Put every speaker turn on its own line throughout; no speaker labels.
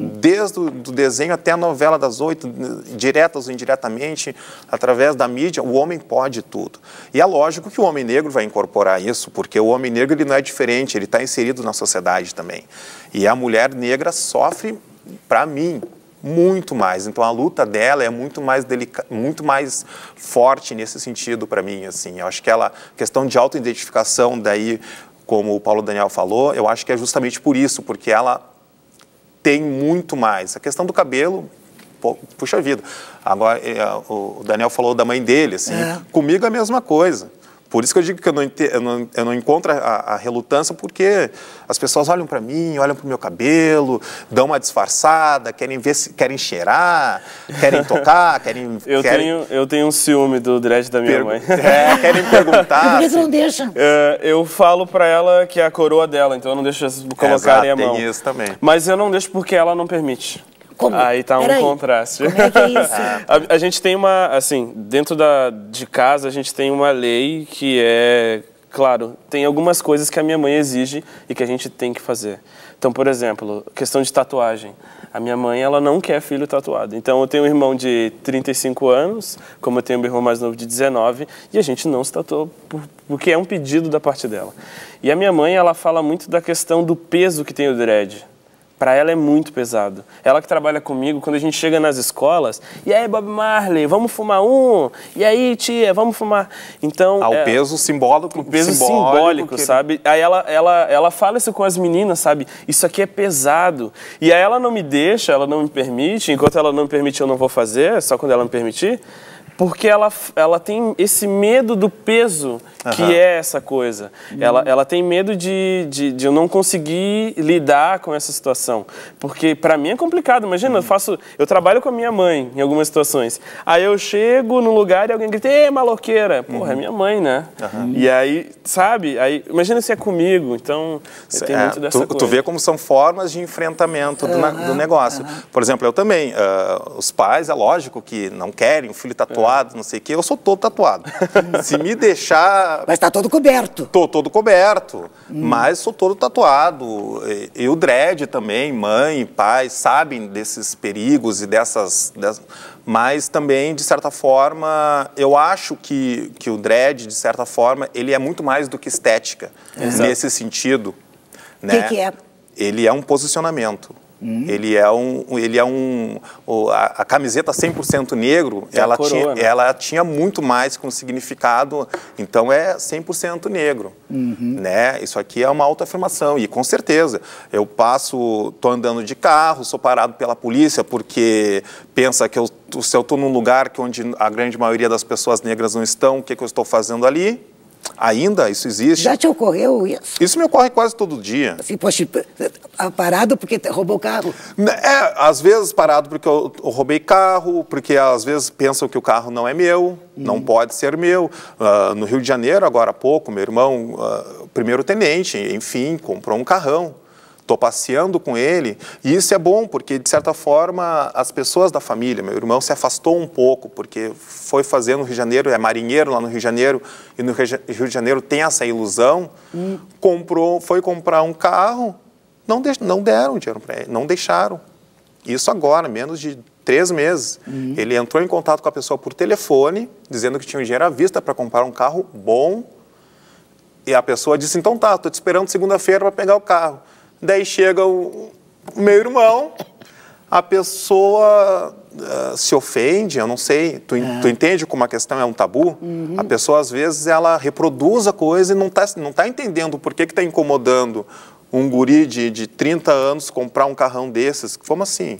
desde o do desenho até a novela das 8, diretas ou indiretamente, através da mídia, o homem pode tudo. E é lógico que o homem negro vai incorporar isso, porque o homem negro ele não é diferente, ele está inserido na sociedade também. E a mulher negra sofre, para mim, muito mais. Então a luta dela é muito mais forte nesse sentido para mim, assim. Eu acho que ela, questão de autoidentificação daí, como o Paulo Daniel falou, eu acho que é justamente por isso, porque ela tem muito mais. A questão do cabelo, puxa vida. Agora o Daniel falou da mãe dele, assim. Comigo é a mesma coisa. Por isso que eu digo que eu não encontro a relutância, porque as pessoas olham para mim, olham para o meu cabelo, dão uma disfarçada, querem ver, querem cheirar, querem tocar, querem...
Eu tenho um ciúme do dread da minha mãe.
Querem perguntar.
Por que você não deixa?
Eu falo para ela que é a coroa dela, então eu não deixo colocarem a mão.
Tem isso também.
Mas eu não deixo porque ela não permite.
Como?
Aí tá um contraste.
Como é que é isso?
A gente tem uma, assim, dentro de casa a gente tem uma lei que é, claro, tem algumas coisas que a minha mãe exige e que a gente tem que fazer. Então, por exemplo, questão de tatuagem. A minha mãe, ela não quer filho tatuado. Então, eu tenho um irmão de 35 anos, como eu tenho um irmão mais novo de 19, e a gente não se tatuou porque é um pedido da parte dela. E a minha mãe, ela fala muito da questão do peso que tem o dread. Para ela é muito pesado. Ela que trabalha comigo, quando a gente chega nas escolas, e aí, Bob Marley, vamos fumar um? E aí, tia, vamos fumar? Então,
o peso simbólico.
O peso simbólico, sabe? Aí ela fala isso com as meninas, sabe? Isso aqui é pesado. E aí ela não me deixa, ela não me permite, enquanto ela não me permite eu não vou fazer, só quando ela me permitir. Porque ela tem esse medo do peso que é essa coisa. Ela tem medo de eu não conseguir lidar com essa situação. Porque para mim é complicado. Imagina, eu trabalho com a minha mãe em algumas situações. Aí eu chego no lugar e alguém grita, ei, maloqueira. Porra, é minha mãe, né? E aí, sabe? Aí, imagina se é comigo. Então, eu tenho muito dessa coisa.
Tu vê como são formas de enfrentamento do negócio. Por exemplo, eu também. Os pais, é lógico que não querem um filho tatuado, não sei o quê, eu sou todo tatuado. Se me deixar...
Mas tá todo coberto.
Tô todo coberto, mas sou todo tatuado. E o dread também, mãe e pai, sabem desses perigos e mas também, de certa forma, eu acho que o dread, de certa forma, ele é muito mais do que estética, nesse sentido.
O que é?
Ele é um posicionamento. A camiseta 100% negro, ela tinha muito mais com significado, então é 100% negro, né? Isso aqui é uma autoafirmação e com certeza, tô andando de carro, sou parado pela polícia porque pensa que se eu estou num lugar onde a grande maioria das pessoas negras não estão, o que eu estou fazendo ali? Ainda isso existe.
Já te ocorreu isso?
Isso me ocorre quase todo dia.
Assim, poxa, parado porque roubou o carro?
Às vezes parado porque eu roubei carro, porque às vezes pensam que o carro não é meu, não pode ser meu. No Rio de Janeiro, agora há pouco, meu irmão, primeiro-tenente, enfim, comprou um carrão. Estou passeando com ele, e isso é bom, porque, de certa forma, as pessoas da família, meu irmão se afastou um pouco, porque foi fazer no Rio de Janeiro, é marinheiro lá no Rio de Janeiro, e no Rio de Janeiro tem essa ilusão, foi comprar um carro, não deram dinheiro para ele, não deixaram. Isso agora, menos de 3 meses. Ele entrou em contato com a pessoa por telefone, dizendo que tinha um dinheiro à vista para comprar um carro bom, e a pessoa disse, então tá, estou te esperando segunda-feira para pegar o carro. Daí chega o meu irmão, a pessoa se ofende, eu não sei, tu entende como a questão é um tabu? A pessoa, às vezes, ela reproduz a coisa e não tá entendendo por que está incomodando um guri de 30 anos comprar um carrão desses. Como assim?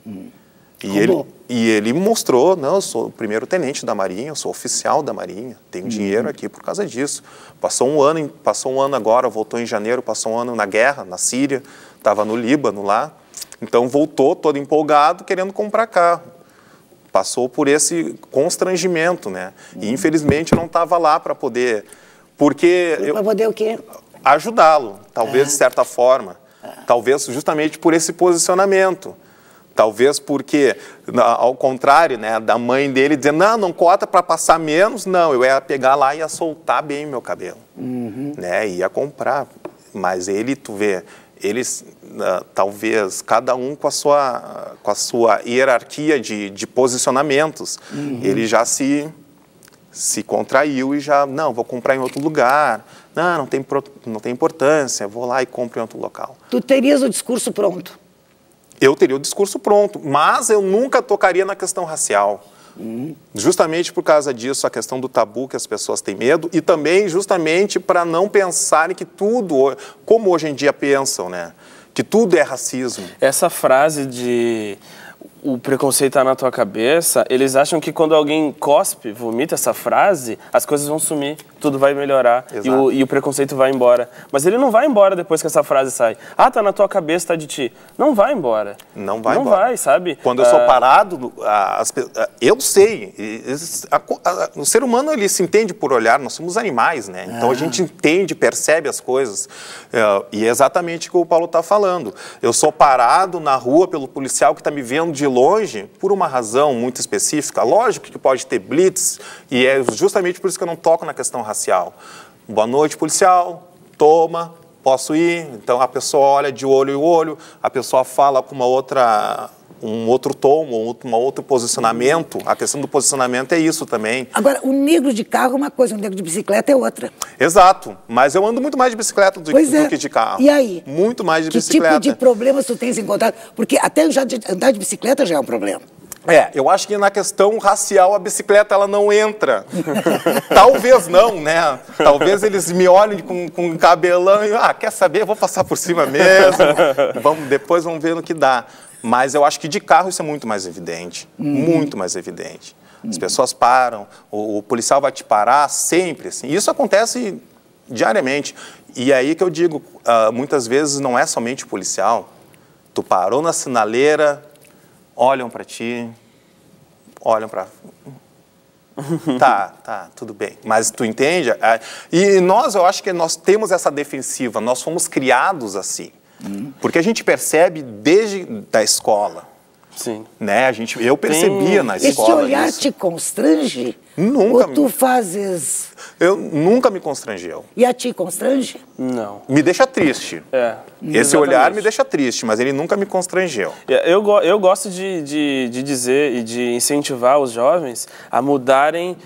E ele mostrou, não, eu sou o primeiro-tenente da Marinha, eu sou oficial da Marinha, tenho dinheiro aqui por causa disso. Passou um ano agora, voltou em janeiro, passou um ano na guerra, na Síria, estava no Líbano lá. Então voltou todo empolgado, querendo comprar carro. Passou por esse constrangimento, né? E infelizmente não estava lá para poder...
Para poder o quê?
Ajudá-lo, talvez de certa forma. Talvez justamente por esse posicionamento. Talvez porque, ao contrário, né, da mãe dele dizendo, não cota para passar menos, não, eu ia pegar lá e ia soltar bem meu cabelo, né, ia comprar. Mas ele, tu vê, eles, talvez, cada um com a sua hierarquia de posicionamentos, ele já se contraiu e já, não, vou comprar em outro lugar, não tem importância, vou lá e compro em outro local.
Tu terias o discurso pronto?
Eu teria o discurso pronto, mas eu nunca tocaria na questão racial. Justamente por causa disso, a questão do tabu que as pessoas têm medo e também justamente para não pensarem que tudo, como hoje em dia pensam, né? Que tudo é racismo.
Essa frase de o preconceito está na tua cabeça, eles acham que quando alguém cospe, vomita essa frase, as coisas vão sumir, tudo vai melhorar e o preconceito vai embora. Mas ele não vai embora depois que essa frase sai. Ah, tá na tua cabeça, tá de ti. Não vai embora.
Não vai
embora. Não vai, sabe?
Quando eu sou parado, eu sei. O ser humano, ele se entende por olhar, nós somos animais, né? Então a gente entende, percebe as coisas. E é exatamente o que o Paulo está falando. Eu sou parado na rua pelo policial que está me vendo de longe por uma razão muito específica. Lógico que pode ter blitz, e é justamente por isso que eu não toco na questão racial. Boa noite, policial, toma, posso ir? Então a pessoa olha de olho em olho, a pessoa fala com um outro tom, um outro posicionamento. A questão do posicionamento é isso também.
Agora, o negro de carro é uma coisa, o negro de bicicleta é outra.
Exato, mas eu ando muito mais de bicicleta do que de carro.
E aí?
Muito mais de bicicleta.
Que tipo de problemas tu tens encontrado? Porque até andar de bicicleta já é um problema.
Eu acho que na questão racial a bicicleta ela não entra. Talvez não, né? Talvez eles me olhem com cabelão e, quer saber, eu vou passar por cima mesmo. Depois vamos ver no que dá. Mas eu acho que de carro isso é muito mais evidente. Muito mais evidente. As pessoas param, o policial vai te parar sempre, assim. Isso acontece diariamente. E aí que eu digo, muitas vezes não é somente o policial. Tu parou na sinaleira, olham para ti, olham para... Tá, tudo bem. Mas tu entende? E eu acho que nós temos essa defensiva, nós fomos criados assim. Porque a gente percebe desde a escola.
Sim.
Né? Eu percebia na escola.
Esse olhar te constrange?
Nunca.
Ou tu fazes...
Nunca me constrangeu.
E a ti constrange?
Não.
Me deixa triste. Esse
exatamente.
olhar me deixa triste, mas ele nunca me constrangeu.
Eu gosto de dizer e de incentivar os jovens a mudarem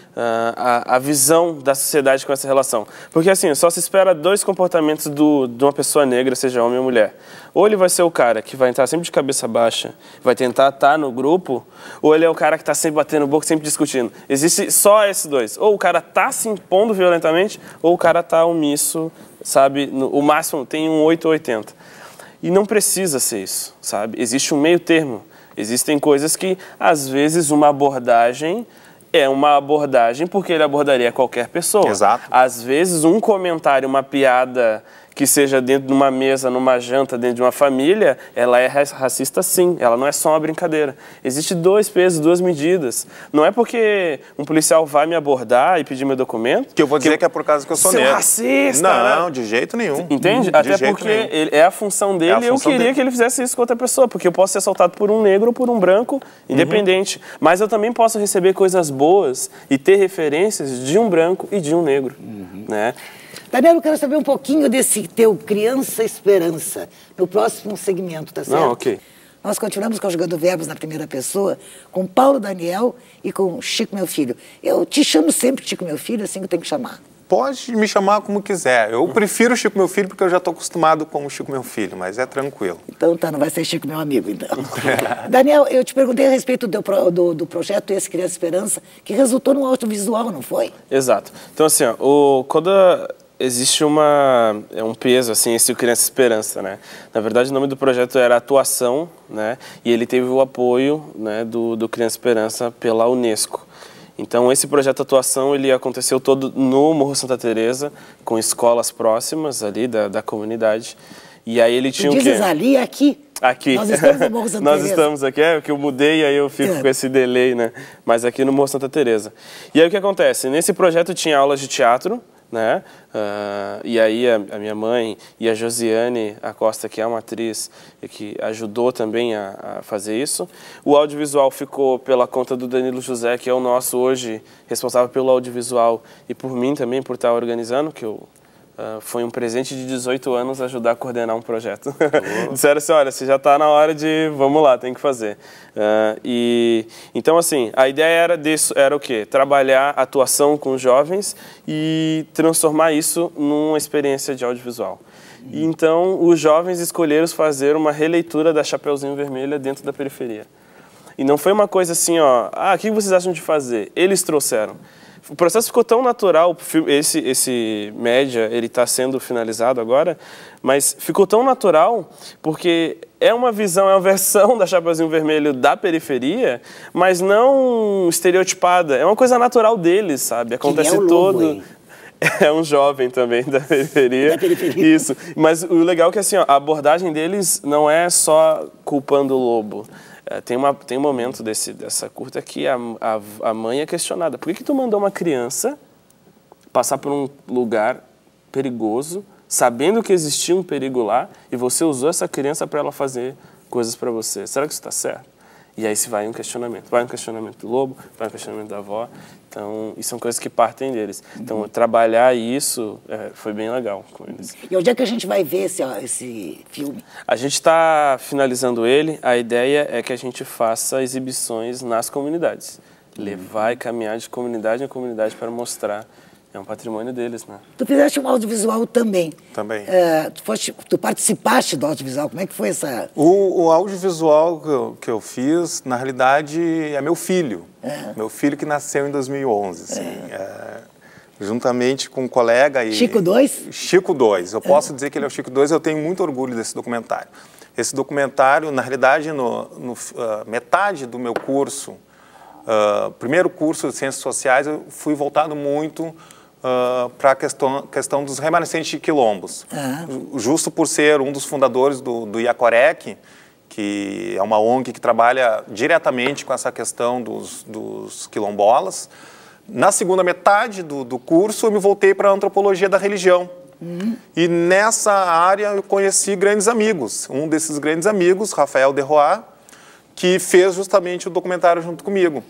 a visão da sociedade com essa relação. Porque assim, só se espera dois comportamentos de uma pessoa negra, seja homem ou mulher. Ou ele vai ser o cara que vai entrar sempre de cabeça baixa, vai tentar estar no grupo, ou ele é o cara que está sempre batendo boca, sempre discutindo. Existe só esses dois. Ou o cara está se impondo violentamente, ou o cara está omisso, sabe? O máximo tem um 8 ou 80. E não precisa ser isso, sabe? Existe um meio termo. Existem coisas que, às vezes, uma abordagem é uma abordagem porque ele abordaria qualquer pessoa.
Exato.
Às vezes, um comentário, uma piada que seja dentro de uma mesa, numa janta, dentro de uma família, ela é racista sim, ela não é só uma brincadeira. Existe 2 pesos, 2 medidas. Não é porque um policial vai me abordar e pedir meu documento...
Que eu vou dizer que é por causa que eu sou negro.
Racista!
Não,
né?
de jeito nenhum.
Entende? Até porque é a função dele e eu queria que ele fizesse isso com outra pessoa, porque eu posso ser assaltado por um negro ou por um branco, independente. Mas eu também posso receber coisas boas e ter referências de um branco e de um negro, né?
Daniel, eu quero saber um pouquinho desse teu Criança Esperança, no próximo segmento, tá certo?
Não, ok.
Nós continuamos conjugando verbos na primeira pessoa, com Paulo Daniel e com Chico, meu filho. Eu te chamo sempre Chico, meu filho, assim que eu tenho que chamar.
Pode me chamar como quiser. Eu prefiro Chico, meu filho, porque eu já estou acostumado com o Chico, meu filho, mas é tranquilo.
Então tá, não vai ser Chico, meu amigo, então. Daniel, eu te perguntei a respeito do projeto Esse Criança Esperança, que resultou num audiovisual, não foi?
Exato. Então, assim, quando existe um peso, assim, esse Criança Esperança, né? Na verdade, o nome do projeto era Atuação, né? E ele teve o apoio, né, do Criança Esperança pela Unesco. Então, esse projeto Atuação, ele aconteceu todo no Morro Santa Teresa, com escolas próximas ali da comunidade. E aí ele tinha o quê?
Dizes ali e aqui?
Aqui.
Nós estamos no Morro Santa Teresa.
Nós estamos aqui, que eu mudei e aí eu fico com esse delay, né? Mas aqui no Morro Santa Teresa. E aí o que acontece? Nesse projeto tinha aulas de teatro, né? E aí a minha mãe e a Josiane Acosta, que é uma atriz que ajudou também a fazer isso. O audiovisual ficou pela conta do Danilo José, que é o nosso hoje responsável pelo audiovisual, e por mim também, por estar organizando, que eu foi um presente de 18 anos ajudar a coordenar um projeto. Disseram assim, olha, você já está na hora de, vamos lá, tem que fazer. Então, assim, a ideia era o quê? Trabalhar atuação com jovens e transformar isso numa experiência de audiovisual. E então, os jovens escolheram fazer uma releitura da Chapeuzinho Vermelha dentro da periferia. E não foi uma coisa assim, ó, o que vocês acham de fazer? Eles trouxeram. O processo ficou tão natural, esse média, ele está sendo finalizado agora, mas ficou tão natural porque é uma versão da Chapeuzinho Vermelho da periferia, mas não estereotipada, é uma coisa natural deles, sabe? Acontece todo... É um jovem também da periferia. Isso. Mas o legal é que assim, ó, a abordagem deles não é só culpando o lobo. Tem um momento dessa curta que a mãe é questionada. Por que tu mandou uma criança passar por um lugar perigoso, sabendo que existia um perigo lá, e você usou essa criança para ela fazer coisas para você? Será que isso está certo? E aí se vai um questionamento. Vai um questionamento do lobo, vai um questionamento da avó. Então, isso são coisas que partem deles. Então, trabalhar isso foi bem legal com eles.
E onde é que a gente vai ver esse filme?
A gente está finalizando ele. A ideia é que a gente faça exibições nas comunidades. Levar e caminhar de comunidade em comunidade para mostrar. É um patrimônio deles, né?
Tu fizeste um audiovisual também.
Também.
Tu participaste do audiovisual, como é que foi essa...
O audiovisual que eu fiz, na realidade, é meu filho. Meu filho que nasceu em 2011, assim. Juntamente com um colega...
Chico 2?
Chico 2. Eu posso dizer que ele é o Chico 2, eu tenho muito orgulho desse documentário. Esse documentário, na realidade, metade do meu curso, primeiro curso de Ciências Sociais, eu fui voltado muito para a questão dos remanescentes de quilombos. Justo por ser um dos fundadores do Iacorec, que é uma ONG que trabalha diretamente com essa questão dos quilombolas. Na segunda metade do curso, eu me voltei para a antropologia da religião. E nessa área eu conheci grandes amigos. Um desses grandes amigos, Rafael Derroa, que fez justamente o documentário junto comigo.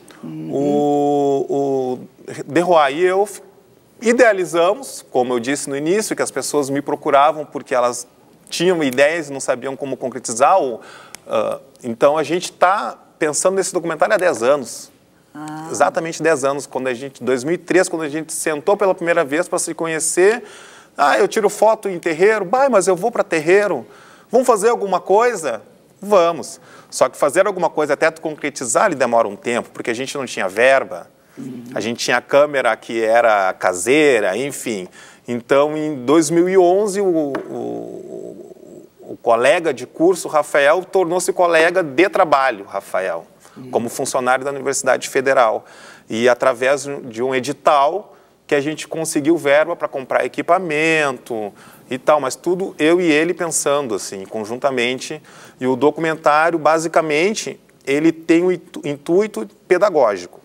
O Derroa e eu idealizamos, como eu disse no início, que as pessoas me procuravam porque elas tinham ideias e não sabiam como concretizar. Então, a gente está pensando nesse documentário há 10 anos. Exatamente 10 anos. Em 2003, quando a gente sentou pela primeira vez para se conhecer, eu tiro foto em terreiro, mas eu vou para terreiro. Vamos fazer alguma coisa? Vamos. Só que fazer alguma coisa até tu concretizar, ele demora um tempo, porque a gente não tinha verba. A gente tinha câmera que era caseira, enfim. Então, em 2011, o colega de curso, Rafael, tornou-se colega de trabalho, Rafael, como funcionário da Universidade Federal. E através de um edital que a gente conseguiu verba para comprar equipamento e tal, mas tudo eu e ele pensando assim, conjuntamente. E o documentário, basicamente, ele tem um intuito pedagógico.